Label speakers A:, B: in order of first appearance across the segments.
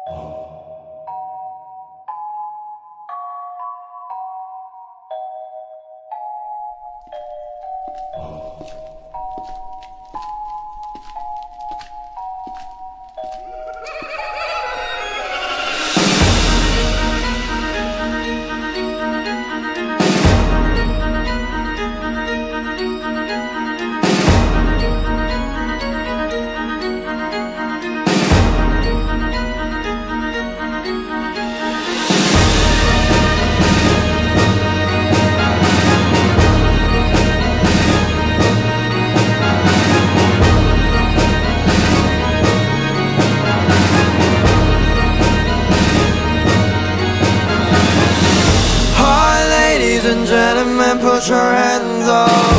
A: Ladies and gentlemen, put your hands up.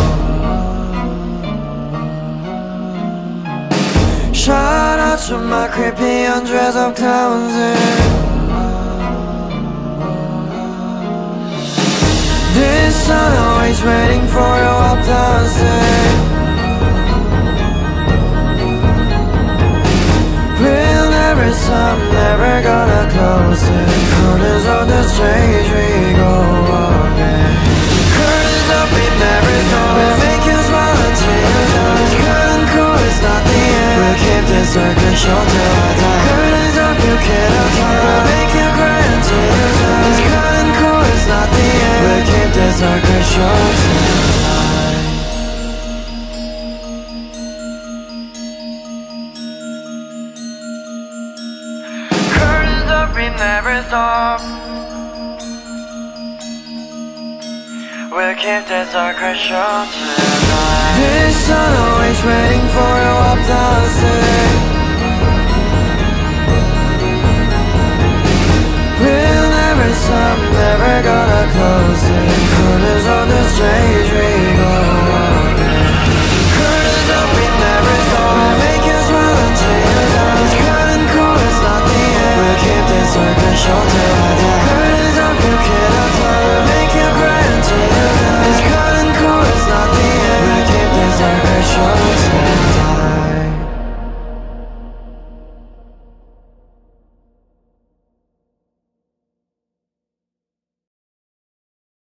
A: Shout out to my creepy undressed up clowns in this sun, always waiting for your applause. We'll never stop, never gonna close it. Corners of the stage we go walking. Curtains up, we never stop. We'll make you smile until you die. Curtain cool is not the end. We'll keep this circle short till I die. Curtains up, you cannot hide. We'll make you cry until you die. Curtain cool is not the end. We'll keep this circle short till I die. Curtains up, we never stop. We'll keep this circle short till I die. This sun, always waiting for your applause. We'll never stop, never gonna close it. Corners of the street